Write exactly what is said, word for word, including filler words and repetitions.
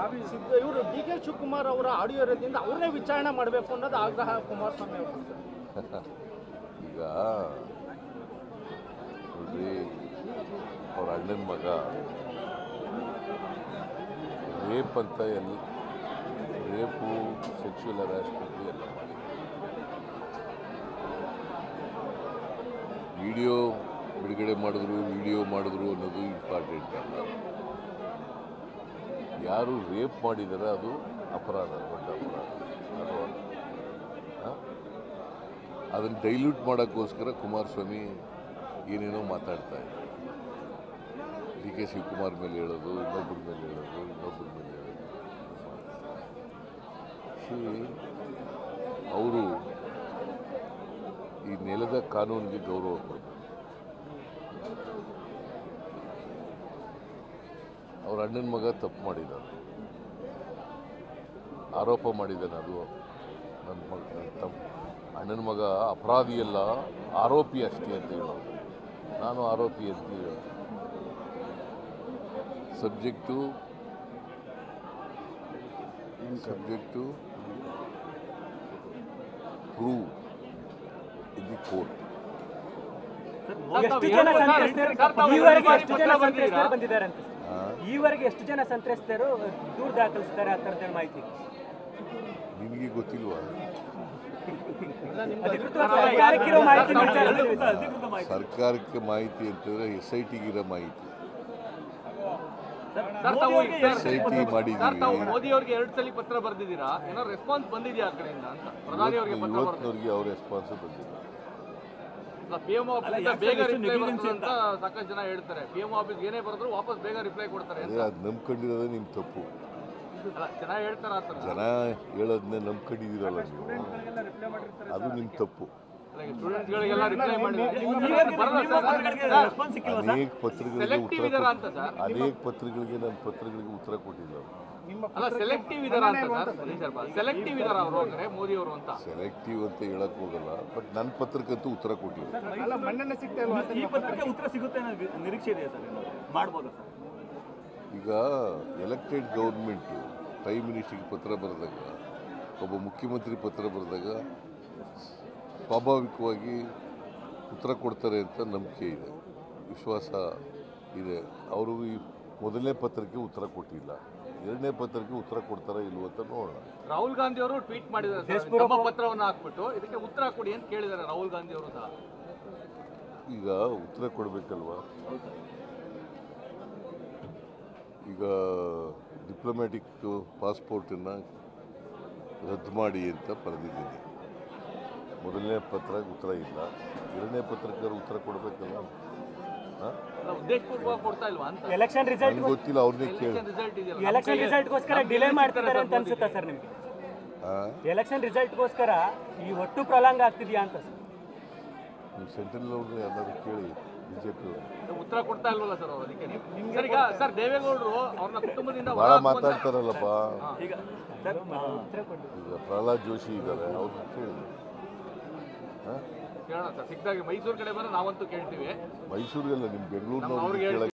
ಇವರು D K Shivakumar ಅವರ audio ಇರೋದ್ರಿಂದ ಅವ್ರನ್ನೇ ವಿಚಾರಣೆ ಮಾಡಬೇಕು ಅನ್ನೋದು ಆಗ್ರಹ ಕುಮಾರಸ್ವಾಮಿ ಅವರು. ಈಗ ನೋಡ್ರಿ, ಅವ್ರ ಅಣ್ಣನ ಮಗ ರೇಪ್ ಅಂತ ಎಲ್ಲಿ ರೇಪು ಸೆಕ್ಸುವಲ್ ಹರಾಸ್ಮೆಂಟ್ ಎಲ್ಲ ಮಾಡಿ ವಿಡಿಯೋ ಬಿಡುಗಡೆ ಮಾಡಿದ್ರು ವಿಡಿಯೋ ಮಾಡಿದ್ರು ಅನ್ನೋದು ಇಂಪಾರ್ಟೆಂಟ್ ಅಲ್ಲ. ಯಾರು ರೇಪ್ ಮಾಡಿದರೆ ಅದು ಅಪರಾಧ, ದೊಡ್ಡ ಅಪರಾಧ. ಅದು ಅದನ್ನು ಡೈಲ್ಯೂಟ್ ಮಾಡೋಕ್ಕೋಸ್ಕರ ಕುಮಾರಸ್ವಾಮಿ ಏನೇನೋ ಮಾತಾಡ್ತಾ ಇದ್ದಾರೆ. ಡಿ ಕೆ ಶಿವಕುಮಾರ್ ಮೇಲೆ ಹೇಳೋದು, ಇನ್ನೊಬ್ಬರ ಮೇಲೆ ಹೇಳೋದು, ಇನ್ನೊಬ್ಬರ ಮೇಲೆ ಹೇಳೋದು. ಅವರು ಈ ನೆಲದ ಕಾನೂನಿಗೆ ಗೌರವ ಕೊಡಬೇಕು. ಅವ್ರ ಅಣ್ಣನ ಮಗ ತಪ್ಪು ಮಾಡಿದ್ದಾನೆ, ಆರೋಪ ಮಾಡಿದ್ದಾನೆ. ಅದು ನನ್ನ ಮಗ ತಮ್ಮ ಅಣ್ಣನ ಮಗ ಅಪರಾಧಿಯಲ್ಲ, ಆರೋಪಿ ಅಷ್ಟೇ ಅಂತ ಹೇಳೋದು. ನಾನು ಆರೋಪಿ ಅಂತ ಹೇಳೋದು. Subject subject prove in the court. ಈವರೆಗೆ ಎಷ್ಟು ಜನ ಸಂತ್ರಸ್ತರು ದೂರು ದಾಖಲಿಸ್ತಾರೆ ಆ ಥರದ ಮಾಹಿತಿ ನಿನಗೆ ಗೊತ್ತಿಲ್ವಾ? ಸರ್ಕಾರಕ್ಕೆ ಮಾಹಿತಿ ಅಂತಂದ್ರೆ ಎಸ್ ಐ ಟಿಗಿರೋ ಮಾಹಿತಿ. ಎಸ್ ಐ ಟಿ ಮಾಡಿದ್ದೀವಿ. ಮೋದಿ ಅವರಿಗೆ ಎರಡು ಸಲ ಪತ್ರ ಬರೆದಿದ್ದೀರಾ, ಏನೋ ರೆಸ್ಪಾನ್ಸ್ ಬಂದಿದೆಯಾ ಆ ಕಡೆಯಿಂದ ಅಂತ? ಪ್ರಧಾನಿ ಅವರಿಗೆ ಇವತ್ತಿನವರೆಗೆ ಅವ್ರ ರೆಸ್ಪಾನ್ಸ್ ಬಂದಿಲ್ಲ. ಪಿ ಎಂ ಆಫೀಸ್ ಬೇಗ ರಿಪ್ಲೈ ಬರ್ತದೆ ಅಂತ ಸಾಕಷ್ಟು ಜನ ಹೇಳ್ತಾರೆ. ಪಿ ಎಂ ಆಫೀಸ್ ಏನೇ ಬರೆದ್ರು ವಾಪಸ್ ಬೇಗ ರಿಪ್ಲೈ ಕೊಡ್ತಾರೆ. ಅದು ನಂಬ್ಕೊಂಡಿರೋದೇ ನಿಮ್ ತಪ್ಪು. ಜನ ಹೇಳ್ತಾರ ಜನ ಹೇಳೋದನ್ನೇ ನಂಬ್ಕೊಂಡಿದ್ದೀರಲ್ಲ ನೀವು, ಅದು ನಿಮ್ ತಪ್ಪು. ಅನೇಕ ಪತ್ರಗಳಿಗೆ ಉತ್ತರ ಅನೇಕ ಪತ್ರಗಳಿಗೆ ನನ್ನ ಪತ್ರಗಳಿಗೆ ಉತ್ತರ ಕೊಟ್ಟಿಲ್ಲ. ಸೆಲೆಕ್ಟಿವ್ ಅಂತ ಹೇಳಕ್ ಹೋಗಲ್ಲ, ಬಟ್ ನನ್ನ ಪತ್ರಕ್ಕಂತೂ ಉತ್ತರ ಕೊಟ್ಟಿಲ್ಲ. ಈಗ ಎಲೆಕ್ಟೆಡ್ ಗೌರ್ಮೆಂಟು ಪ್ರೈಮ್ ಮಿನಿಸ್ಟರ್ಗೆ ಪತ್ರ ಬರೆದಾಗ, ಒಬ್ಬ ಮುಖ್ಯಮಂತ್ರಿ ಪತ್ರ ಬರೆದಾಗ ಸ್ವಾಭಾವಿಕವಾಗಿ ಉತ್ತರ ಕೊಡ್ತಾರೆ ಅಂತ ನಂಬಿಕೆ ಇದೆ, ವಿಶ್ವಾಸ ಇದೆ. ಅವರು ಈ ಮೊದಲನೇ ಪತ್ರಕ್ಕೆ ಉತ್ತರ ಕೊಟ್ಟಿಲ್ಲ, ಎರಡನೇ ಪತ್ರಕ್ಕೆ ಉತ್ತರ ಕೊಡ್ತಾರ ಇಲ್ವ ಅಂತ ನೋಡೋಣ. ರಾಹುಲ್ ಗಾಂಧಿ ಅವರು ಟ್ವೀಟ್ ಮಾಡಿದ್ದಾರೆ, ಪತ್ರವನ್ನು ಹಾಕ್ಬಿಟ್ಟು ಇದಕ್ಕೆ ಉತ್ತರ ಕೊಡಿ ಅಂತ ಕೇಳಿದ್ದಾರೆ ರಾಹುಲ್ ಗಾಂಧಿ ಅವರು ಸಹ. ಈಗ ಉತ್ತರ ಕೊಡಬೇಕಲ್ವಾ? ಈಗ ಡಿಪ್ಲೊಮ್ಯಾಟಿಕ್ ಪಾಸ್ಪೋರ್ಟನ್ನು ರದ್ದು ಮಾಡಿ ಅಂತ ಬರೆದಿದ್ದೀನಿ. ಮೊದಲನೇ ಪತ್ರ ಉತ್ತರ ಇಲ್ಲ, ಎರಡನೇ ಪತ್ರಕ್ಕೆ ಉತ್ತರ ಕೊಡಬೇಕಲ್ಲ. ಎಲೆಕ್ಷನ್ ರಿಸಲ್ಟ್ ಗೊತ್ತಿಲ್ಲ, ಅವ್ರನ್ನೇ ಕೇಳಿ. ಎಲೆಕ್ಷನ್ ರಿಸಲ್ಟ್ಗೋಸ್ಕರ ಡಿಲೇ ಮಾಡ್ತಿದ್ದಾರೆ ಅಂತ ಅನ್ಸುತ್ತಾ ಸರ್ ನಿಮಗೆ? ಎಲೆಕ್ಷನ್ ರಿಸಲ್ಟ್ಗೋಸ್ಕರ ಈ ಒಟ್ಟು ಪ್ರಲಾಂಗ್ ಆಗ್ತಿದೆಯಾ ಅಂತ ಸರ್? ನೀವು ಸೆಂಟ್ರಲ್ ಅವ್ರನ್ನ ಯಾರು ಕೇಳಿ, ಬಿಜೆಪಿ ಉತ್ತರ ಕೊಡ್ತಾ ಇಲ್ವಲ್ಲ ಸರ್ ಅವರು. ಅದಕ್ಕೆ ಈಗ ಸರ್ ದೇವೇಗೌಡರು ಅವ್ರನ್ನ ಕುಟುಂಬದಿಂದ ಬಹಳ ಮಾತಾಡ್ತಾರಲ್ಲಪ್ಪ. ಈಗ ಪ್ರಹ್ಲಾದ್ ಜೋಶಿ ಇದ್ದಾರೆ, ಅವ್ರನ್ನ ಕೇಳಿ. ಕೇಳೋಣ ಸರ್, ಸಿಕ್ಕಾಗಿ ಮೈಸೂರು ಕಡೆ ಬಂದ್ರೆ ನಾವಂತೂ ಕೇಳ್ತೀವಿ. ಮೈಸೂರಿಗೆಲ್ಲ ನಿಮ್ಮ ಬೆಂಗಳೂರಿನವ್ರಿಗೆ ಕೇಳಕ್ಕೆ